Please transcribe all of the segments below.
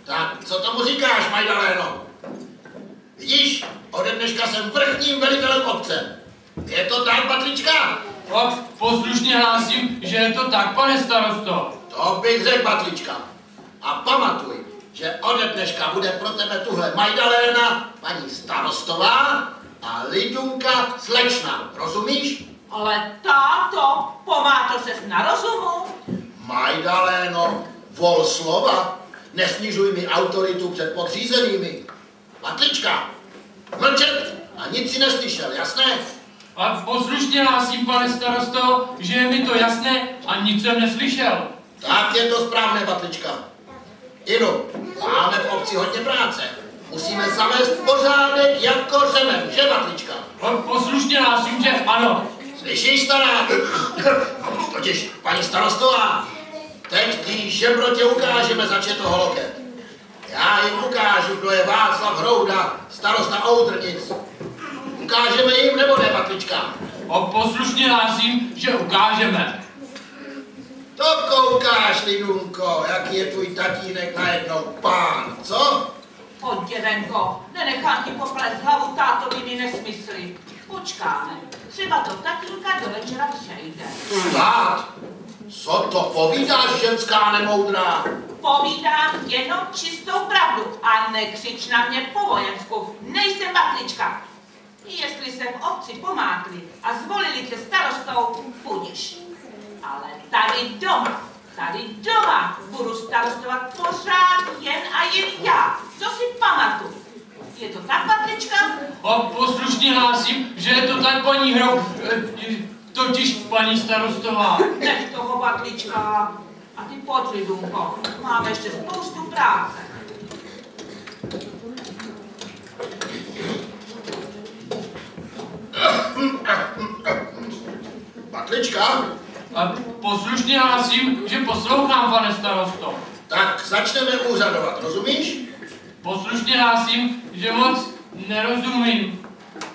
Tak, co tomu říkáš, Majdaléno? Vidíš, ode dneška jsem vrchním velitelem obce. Je to tak, Batlička? Tak poslušně hlásím, že je to tak, pane starosto. To bych řekl, Batlička. A pamatuj, že ode dneška bude pro tebe tuhle Majdaléna paní starostová a Lidunka slečna. Rozumíš? Ale táto, pomáto ses na rozumu? Majdaléno, vol slova. Nesnižuj mi autoritu před podřízenými. Batlička, mlčet a nic si neslyšel, jasné? A poslušně hlásím, pane starosto, že je mi to jasné a nic jsem neslyšel. Tak je to správné, Batlička. Inu, máme v obci hodně práce. Musíme zavést pořádek jako řemen, že, Batlička? A poslušně hlásím, že ano. Slyšíš, stará? Totiž, paní starostová, teď ty žebrotě ukážeme, zač je to holoket. Já jim ukážu, kdo je Václav Hrouda, starosta Oudrnic. Ukážeme jim, nebo ne, Batlička? A poslušně hlásím, že ukážeme. To koukáš, Lidunko, jaký je tvůj tatínek najednou pán, co? Pojď, děvenko, nenechám ti poplést hlavu tátovými nesmysly. Počkáme, třeba to tatínka do večera přejde. Stát! Co to povídáš, ženská nemoudrá? Povídám jenom čistou pravdu a nekřič na mě po vojensku. Nejsem Batlička. Jestli se v obci pomátli a zvolili tě starostou, budiš. Ale tady doma budu starostovat pořád jen a jen já. Co si pamatuj. Je to tak, Batlička? A poslušně hlásím, že je to tak, paní totiž paní starostová. Nech toho, Batlička. A ty pojď, Lidunko, máme ještě spoustu práce. Batlička? A poslušně hlásím, že poslouchám, pane starosto. Tak začneme úřadovat, rozumíš? Poslušně hlásím, že moc nerozumím.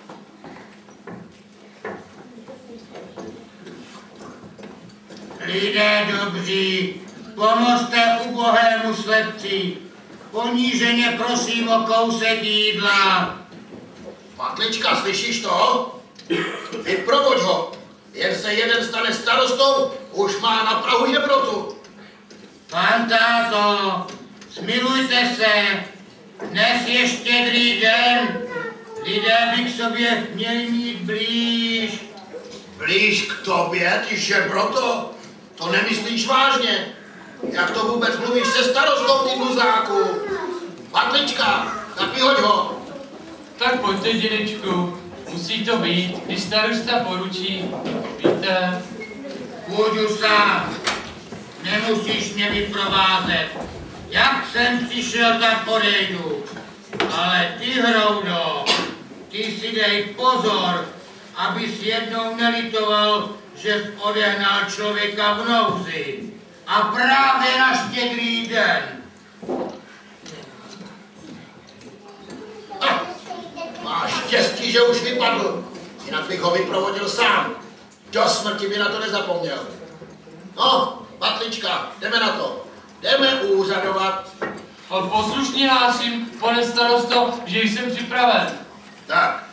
Lidé dobří, pomozte ubohému slepci. Poníženě prosím o kousek jídla. Batlička, slyšíš to? Vyprovoď ho. Jen se jeden stane starostou, už má na prahu žebrotu. Pan táto, smilujte se. Dnes je štědrý den. Lidé by k sobě měli mít blíž. Blíž k tobě, ty žebroto? To nemyslíš vážně? Jak to vůbec mluvíš se starostou, ty muzáku? Batlička, tak vyhoď ho. Tak pojďte, dědečku. Musí to být, když starosta poručí. Víte? Půjdu sám. Nemusíš mě vyprovázet. Jak jsem přišel, tak odejdu. Ale ty, Hroudo, ty si dej pozor, abys jednou nelitoval, že jsi odehnal člověka v nouzi. A právě na štědrý den. Máš štěstí, že už vypadl. Jinak bych ho vyprovodil sám. Do smrti by na to nezapomněl. No, Batlička, jdeme na to. Jdeme úřadovat. A poslušně hlásím, pane starosto, že jsem připraven. Tak.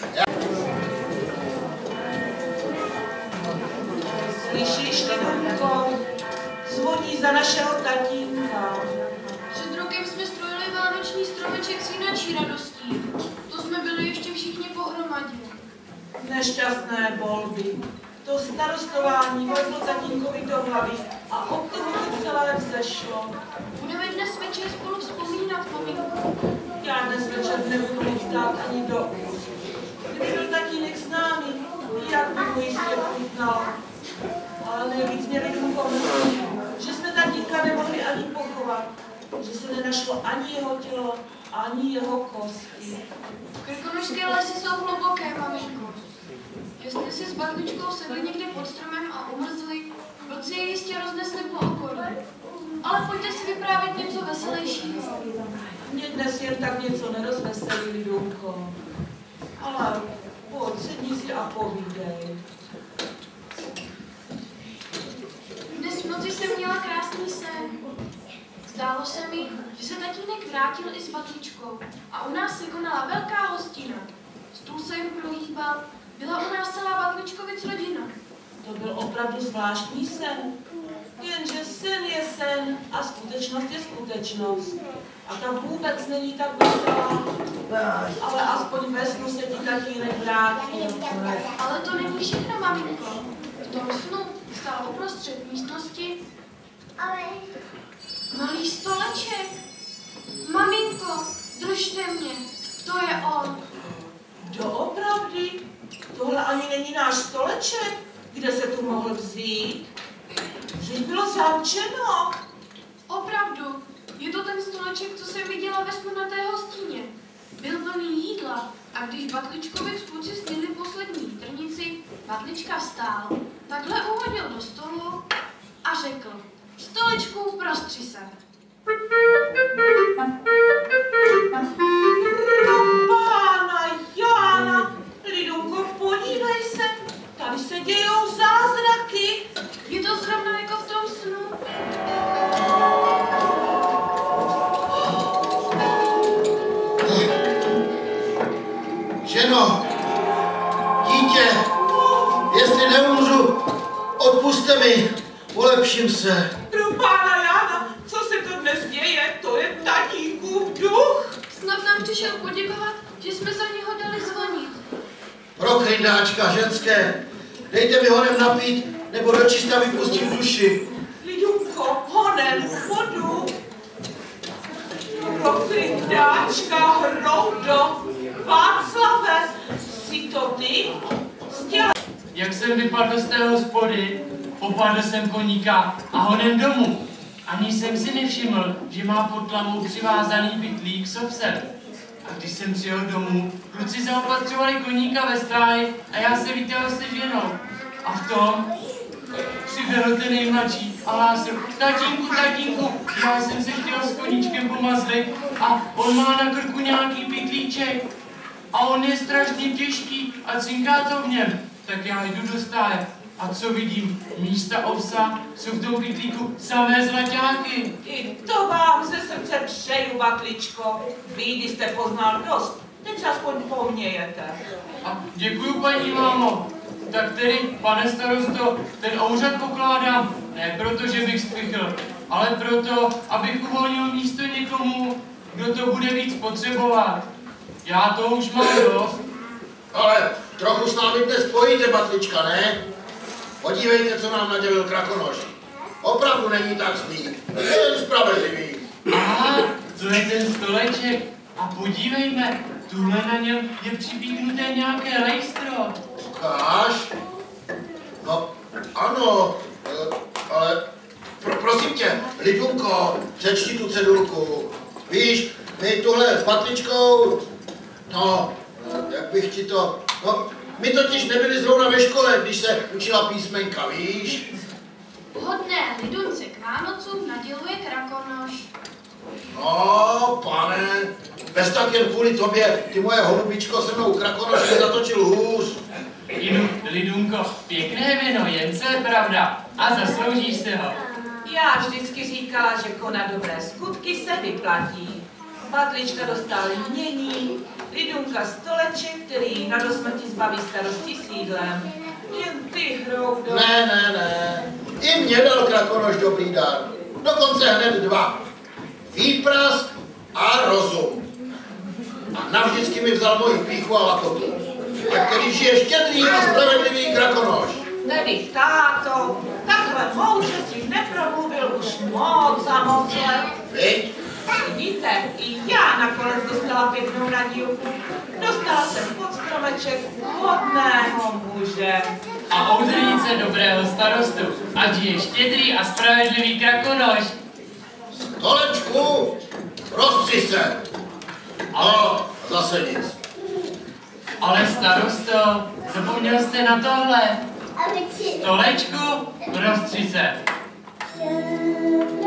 Slyšíš, Lidunko? Zvoní za našeho tatínka. Před rokem jsme strojili vánoční stromeček s jinačí radostí. To jsme byli ještě všichni pohromadě. Nešťastné volby. To starostování vlezlo tatínkovi do hlavy a od toho to celé vzešlo. Budeme dnes večer spolu vzpomínat, maminku. Já dnes večer nebudu moc dát ani do úst. Kdyby byl tatínek s námi, jak by mu jistě chutnalo. Ale nejvíc mě Lidunko mrzí, že jsme tatínka nemohli ani pochovat. Že se nenašlo ani jeho tělo, ani jeho kosti. Krkonošské lesy jsou hluboké, maminko. Jestli si s Batličkou sedli někde pod stromem a umrzli, vlci je jistě roznesli po okolí. Ale pojďte si vyprávět něco veselějšího. Mě dnes jen tak něco nerozveselí, Lidunko. Ale pojď, sedni si a povídej. Dnes v noci jsem měla krásný sen. Zdálo se mi, že se tatínek vrátil i s Batličkou a u nás se konala velká hostina. Stůl se jim prohýbal, byla u nás celá Batličkovic rodina. To byl opravdu zvláštní sen. Jenže sen je sen a skutečnost je skutečnost. A ta vůbec není tak veselá. Ale aspoň ve snu se ti tatínek vrátil. Ale to není všechno, maminko. V tom snu stál uprostřed místnosti malý stoleček. Maminko, držte mě, to je on. Doopravdy? Tohle ani není náš stoleček. Kde se tu mohl vzít? Vždyť bylo zamčeno. Opravdu, je to ten stoleček, co jsem viděla ve snu na té hostině. Byl plný jídla a když Batličkovic kluci snědli poslední trnici, Batlička vstál, takhle uhodil do stolu a řekl: stolečku, prostři se. Pána Jána, Lidunko, podívej se, tady se dějou zázraky. Je to zrovna jako v tom snu. Ženo, dítě, jestli neumřu, odpuste mi, polepším se. Pro pána Jána, co se to dnes děje, to je tatínkův duch. Snad nám přišel poděkovat, že jsme za něho dali zvonit. Pro kryndáčka ženské, dejte mi honem napít, nebo do čista vypustím duši. Lidunko, honem, vodu. Pro kryndáčka, Hroudo, Václave, jsi to ty? Jak jsem vypadl z té hospody, popadl jsem koníka a honem domů. Ani jsem si nevšiml, že má pod tlamou přivázaný pytlík s ovsem. A když jsem přijel domů, kluci zaopatřovali koníka ve stáji a já se vítal se ženou. A v tom přiběhl ten nejmladší a hlásil: tatínku, tatínku, já jsem se chtěl s koníčkem pomazlit a on má na krku nějaký pytlíček. A on je strašně těžký a cinká to v něm. Tak já jdu do stáje. A co vidím? Místa ovsa jsou v tom pytlíku samé zlaťáky. I to vám ze srdce přeju, Batličko. Bídy jste poznal dost. Teď se aspoň pomějete. A děkuju, paní mámo. Tak tedy, pane starosto, ten úřad pokládám ne proto, že bych spěchl, ale proto, abych uvolnil místo někomu, kdo to bude víc potřebovat. Já to už mám dost. Ale trochu s námi dnes spojíte, Batlička, ne? Podívejte, co nám nadělil Krakonoš. Opravdu není tak zlý, je jen spravedlivý. Aha, to je ten stoleček. A podívejme, tuhle na něm je připíchnuté nějaké lejstro. Ukáž? No, ano, ale prosím tě, Lidunko, přečti tu cedulku. Víš, my tuhle s Batličkou, no, jak bych ti to, no, my totiž nebyli zrovna ve škole, když se učila písmenka, víš? Hodné Lidunce k Vánocům naděluje Krakonoš. No, pane, bez tak jen kvůli tobě, ty moje holubičko, se mnou Krakonoš nezatočil hůř. Lidunko, pěkné víno, jen co je pravda. A zasloužíš se ho. Já vždycky říkala, že konat dobré skutky se vyplatí. Batlička dostal jmění, Lidunka stoleček, který na dosmrti zbaví starosti s jídlem. Jen ty, Hroudo. Ne. I mě dal Krakonoš dobrý dar. Dokonce hned 2. Výprask a rozum. A navždycky mi vzal moji pýchu a lakotu. A který žije štědrý a spravedlivý Krakonoš. Tedy, táto, takhle moudře si nepromluvil už moc a moc let. Viď? Vidíte, i já nakonec dostala pěknou nadílku. Dostala jsem pod stromeček hodného muže. A oudrnice dobrého starostu, ať je štědrý a spravedlivý Krakonoš. Stolečku, rozpři se. No, zase nic. Ale starosto, zapomněl jste na tohle. Stolečku, rozstři se.